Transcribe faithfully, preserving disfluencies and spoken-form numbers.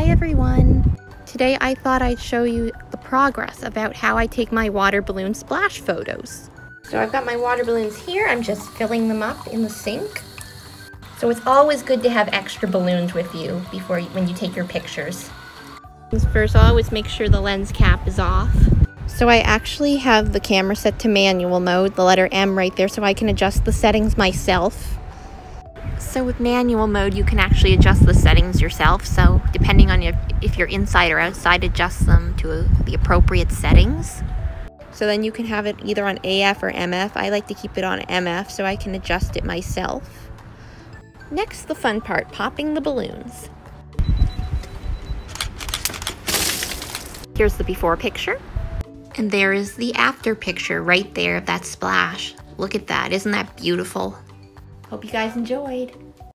Hi everyone! Today I thought I'd show you the progress about how I take my water balloon splash photos. So I've got my water balloons here, I'm just filling them up in the sink. So it's always good to have extra balloons with you before you, when you take your pictures. First, I'll always make sure the lens cap is off. So I actually have the camera set to manual mode, the letter M right there, so I can adjust the settings myself. So with manual mode, you can actually adjust the settings yourself. So depending on if, if you're inside or outside, adjust them to the appropriate settings. So then you can have it either on A F or M F. I like to keep it on M F so I can adjust it myself. Next, the fun part, popping the balloons. Here's the before picture. And there is the after picture right there of that splash. Look at that, isn't that beautiful? Hope you guys enjoyed.